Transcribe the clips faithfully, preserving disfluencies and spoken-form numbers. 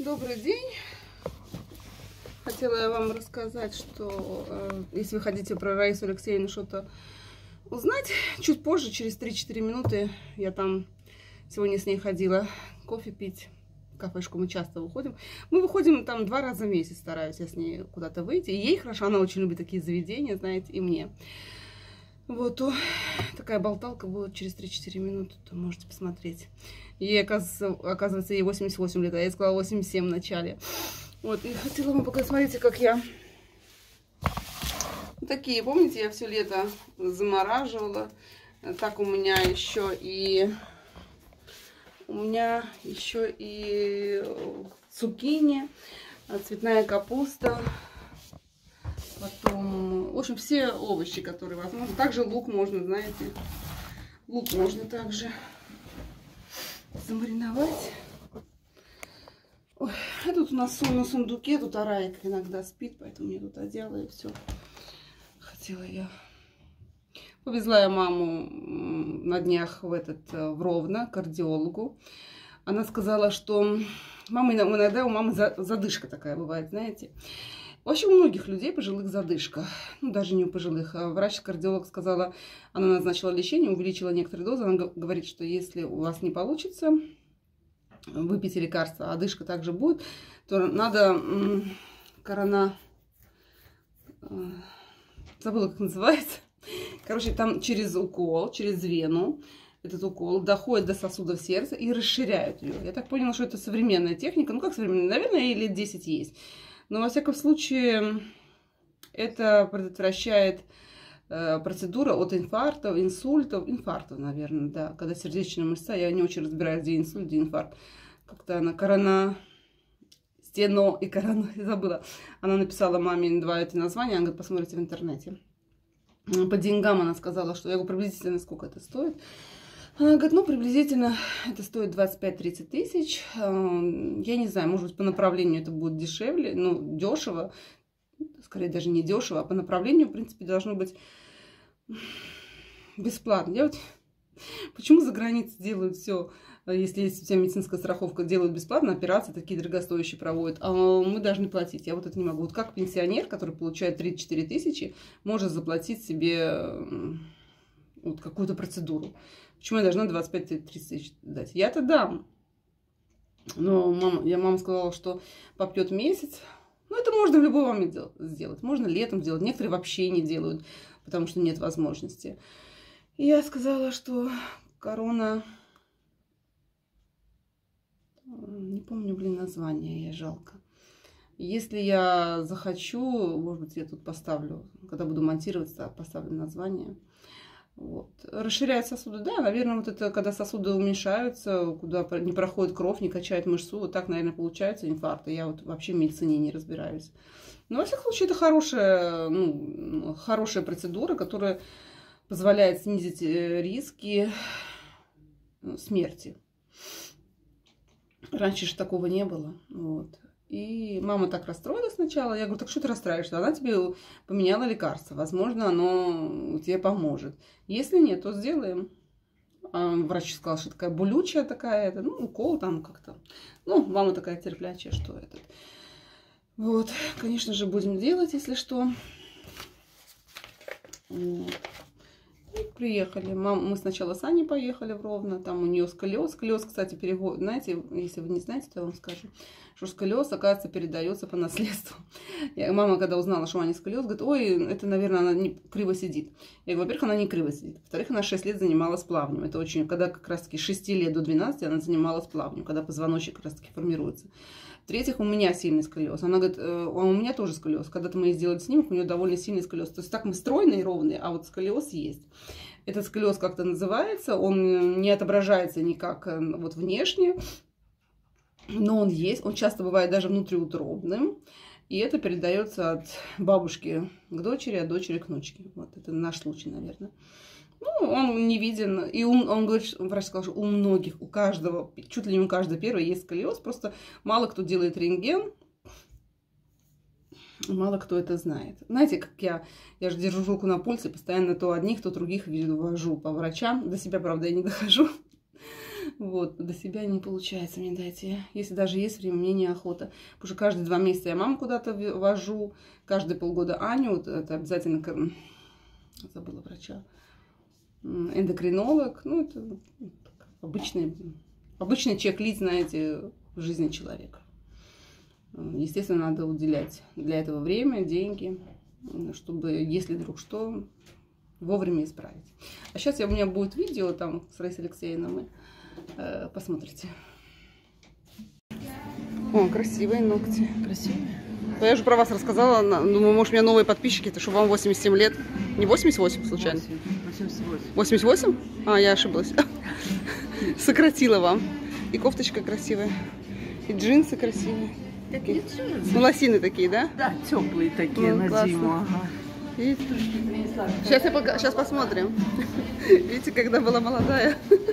Добрый день. Хотела я вам рассказать, что э, если вы хотите про Раису Алексеевну что-то узнать, чуть позже, через три-четыре минуты, я там сегодня с ней ходила кофе пить. В кафешку мы часто выходим. Мы выходим там два раза в месяц, стараюсь я с ней куда-то выйти. И ей хорошо, она очень любит такие заведения, знаете, и мне. Вот, то такая болталка будет через три-четыре минуты, то можете посмотреть. Ей, оказывается, оказывается, ей восемьдесят восемь лет, а я сказала восемьдесят семь в начале. Вот, и хотела вам показать, смотрите, как я... Вот такие, помните, я все лето замораживала. Так у меня еще и... У меня еще и цукини, цветная капуста. Потом, в общем, все овощи, которые возможно. Также лук можно, знаете, лук можно также замариновать. Ой, а тут у нас на сундуке, тут Араик иногда спит, поэтому мне тут одела и все. Хотела я. Повезла я маму на днях в этот, в Ровно, к кардиологу. Она сказала, что мама, иногда у мамы задышка такая бывает, знаете. Вообще у многих людей пожилых задышка, ну даже не у пожилых. Врач-кардиолог сказала, она назначила лечение, увеличила некоторые дозы. Она говорит, что если у вас не получится выпить лекарство, а одышка также будет, то надо корона... Забыла, как называется. Короче, там через укол, через вену, этот укол доходит до сосудов сердца и расширяют ее. Я так поняла, что это современная техника. Ну как современная? Наверное, ей лет десять есть. Но, во всяком случае, это предотвращает э, процедура от инфарктов, инсультов, инфарктов, наверное, да. Когда сердечная мышца, я не очень разбираюсь, где инсульт, где инфаркт. Как-то она корона, стено и корона, я забыла. Она написала маме два эти названия, она говорит, посмотрите в интернете. По деньгам она сказала, что я говорю, приблизительно сколько это стоит. Она говорит, ну, приблизительно это стоит двадцать пять-тридцать тысяч. Я не знаю, может быть, по направлению это будет дешевле, ну, дешево. Скорее, даже не дешево, а по направлению, в принципе, должно быть бесплатно. Я вот... Почему за границей делают все, если есть у тебя медицинская страховка, делают бесплатно, операции такие дорогостоящие проводят, а мы должны платить. Я вот это не могу. Вот как пенсионер, который получает тридцать-четыре тысячи, может заплатить себе вот какую-то процедуру? Почему я должна двадцать пять-тридцать тысяч дать? Я-то дам. Но мама, я мама сказала, что попьет месяц. Ну, это можно в любой момент сделать. Можно летом сделать. Некоторые вообще не делают, потому что нет возможности. И я сказала, что корона... Не помню, блин, название, я жалко. Если я захочу, может быть, я тут поставлю, когда буду монтироваться, поставлю название. Вот. Расширяет сосуды, да, наверное, вот это, когда сосуды уменьшаются, куда не проходит кровь, не качает мышцу, вот так, наверное, получается инфаркты. Я вот вообще в медицине не разбираюсь. Но, во всяком случае, это хорошая, ну, хорошая процедура, которая позволяет снизить риски смерти. Раньше же такого не было, вот. И мама так расстроилась сначала. Я говорю, так что ты расстраиваешься? Она тебе поменяла лекарство. Возможно, оно тебе поможет. Если нет, то сделаем. А врач сказал, что такая болючая такая. Это, ну, укол там как-то. Ну, мама такая терплячая, что этот. Вот, конечно же, будем делать, если что. Вот. И приехали. Мам, мы сначала с Аней поехали в Ровно. Там у нее сколиоз. Сколиоз, кстати, перевод. Знаете, если вы не знаете, то я вам скажу. Что сколиоз, оказывается, передается по наследству. Я, мама, когда узнала, что у Ани сколиоз, говорит, ой, это, наверное, она не криво сидит. Я говорю, во-первых, она не криво сидит. Во-вторых, она шесть лет занималась плаванием. Это очень, когда как раз-таки с шести лет до двенадцати она занималась плаванием, когда позвоночник как раз-таки формируется. В-третьих, у меня сильный сколиоз. Она говорит, а у меня тоже сколиоз. Когда-то мы ей сделали снимок, у нее довольно сильный сколиоз. То есть так мы стройные и ровные, а вот сколиоз есть. Этот сколиоз как-то называется, он не отображается никак вот внешне, но он есть. Он часто бывает даже внутриутробным. И это передается от бабушки к дочери, от дочери к внучке. Вот это наш случай, наверное. Ну, он не виден. И он, он говорит, врач сказал, что у многих, у каждого, чуть ли не у каждого первого есть сколиоз. Просто мало кто делает рентген. Мало кто это знает. Знаете, как я, я же держу руку на пульсе, постоянно то одних, то других вожу по врачам. До себя, правда, я не дохожу. Вот, до себя не получается мне дойти. Если даже есть время, мне неохота. Потому что каждые два месяца я маму куда-то вожу, каждые полгода Аню, вот это обязательно, забыла врача, эндокринолог. Ну, это обычный, обычный чек-лист, знаете, в жизни человека. Естественно, надо уделять для этого время, деньги, чтобы, если вдруг что, вовремя исправить. А сейчас я, у меня будет видео там с Раисой Алексеевной, мы э, посмотрите. О, красивые ногти. Красивые. Я же про вас рассказала, думаю, может, у меня новые подписчики, то что вам восемьдесят семь лет. Не восемьдесят восемь случайно? восемьдесят восемь. восемьдесят восемь? А, я ошиблась. Сократила вам. И кофточка красивая, и джинсы красивые. Такие джинсы. Ну, лосины такие, да? Да, теплые такие, ну, на классно. зиму. Ага. Сейчас, я пока... Сейчас посмотрим. Видите, когда была молодая.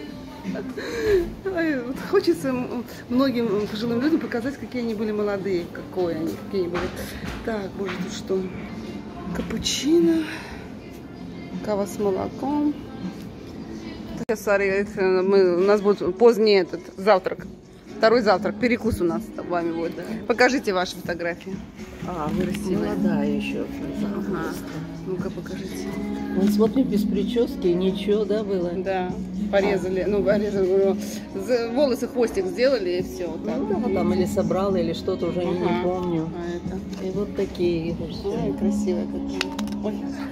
Ой, вот хочется многим пожилым людям показать, какие они были молодые. Какой они, какие они были. Так, боже, тут что? Капучино. Кава с молоком. Сейчас, смотри, мы, у нас будет поздний этот завтрак. Второй завтрак, перекус у нас с вами будет. Да. Покажите ваши фотографии. А, вы молодая еще. Ага. Ну-ка, покажите. Вот смотри, без прически, ничего, да, было? Да, порезали, а. ну, порезали, говорю, волосы, хвостик сделали и все. Вот так. Ну, да, там или собрала, или что-то, уже ага. не, не помню. А это? И вот такие. Ой, красивые какие. Ой.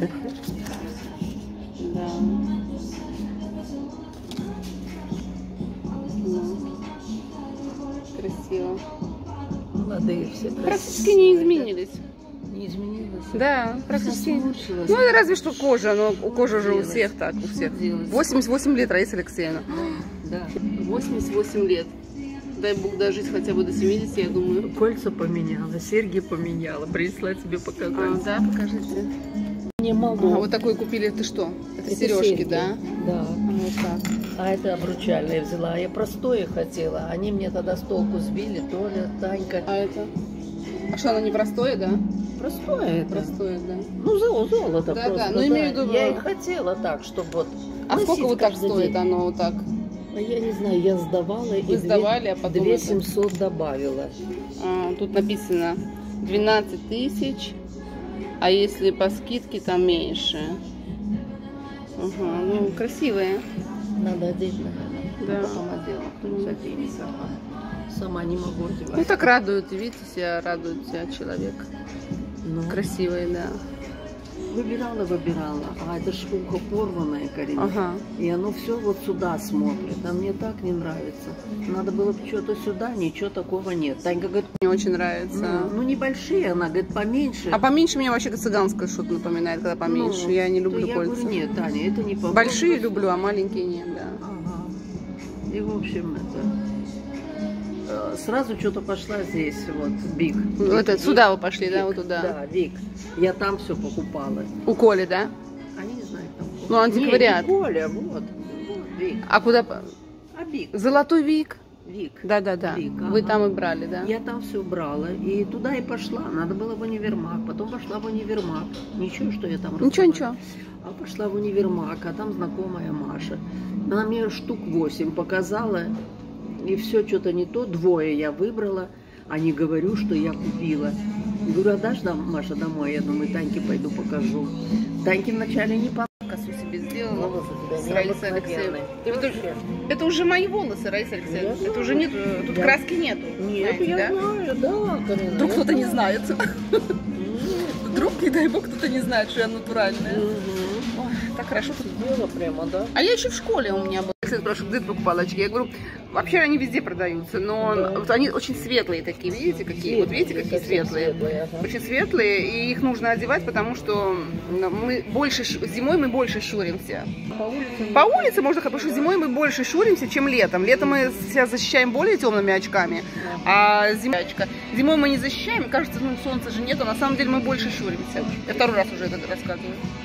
Да. Красиво. Молодые все. Практически не изменились. Не изменилась? Да, практически. Ну, разве что кожа, но у кожи же у всех так, у всех. восемьдесят восемь лет, Раиса Алексеевна. Да. восемьдесят восемь лет. Дай бог дожить хотя бы до семидесяти, я думаю. Кольца поменяла, серьги поменяла, принесла тебе показать. А, да, покажите. Не могу. А, вот такой купили, это что? Это, это сережки, серьги, да? Да. А, вот так. А это обручальное взяла. Я простое хотела. Они мне тогда с толку сбили, Толя, Танька. А это? А что, оно не простое, да? Простое это. Простое, да. Ну, золото да, просто. Да, ну, имею в виду... Я и хотела так, чтобы вот... А сколько вот так стоит день? Оно вот так? Я не знаю, я сдавала. Вы и сдавали, а потом... две семьсот добавила. А, тут написано двенадцать тысяч, а если по скидке, там меньше. Ага, ну, красивые. Надо одеть, наверное. Да. Потом одела. Mm. Сама не могу одевать. Ну, так радует, видите, себя радует себя человек. Ну. Красивые, да. Выбирала, выбирала, а это ж ухо порванное, Карина. Ага. И оно все вот сюда смотрит, а мне так не нравится. Надо было бы что-то сюда, ничего такого нет. Танька говорит, мне очень нравится. Ну, ну небольшие, она говорит, поменьше. А поменьше мне вообще цыганское что-то напоминает, когда поменьше. Ну, я не люблю я кольца. Говорю, нет, Таня, это не поменьше. Большие люблю, а маленькие нет, да. Ага. И в общем это... Сразу что-то пошла здесь, вот, Биг. Вот это, сюда вы пошли, Вик, да, вот туда? Да, Вик. Я там все покупала. У Коли, да? А не знаю, там. Ну, антиквариат. Не, не Коля, вот. Вот, Вик. А куда? А Биг. Золотой Вик. Вик. Да, да, да. Вик, вы ага. там и брали, да? Я там все брала. И туда и пошла. Надо было в универмаг. Потом пошла в универмаг. Ничего, что я там Ничего, ничего. А пошла в универмаг, а там знакомая Маша. Она мне штук восемь показала. И все что-то не то. Двое я выбрала, а не говорю, что я купила. Говорю, а дашь, Маша, домой? Я думаю, Таньке пойду покажу. Таньке вначале не понравилось. Косу себе сделала. Волосы с Раисой Алексеевной. Это, это уже мои волосы, Раиса Алексеевна. Это знаю. Уже нет, тут я... краски нету. Нет, знаете, я да? знаю, да. Карина, вдруг кто-то не знает. Вдруг, не дай бог, кто-то не знает, что я натуральная. Ой, так хорошо тут было прямо, да? А я еще в школе у меня была. Я спрашиваю, где ты покупала очки? Я говорю, вообще они везде продаются, но да. вот они очень светлые такие, видите, какие? Светлые, вот видите, какие светлые? светлые ага. Очень светлые, и их нужно одевать, потому что мы больше, зимой мы больше щуримся. По улице, По улице можно ходить, потому что зимой мы больше щуримся, чем летом. Летом мы себя защищаем более темными очками, а зимой, зимой мы не защищаем, кажется, ну солнца же нет, а на самом деле мы больше щуримся. Я второй раз уже это рассказываю.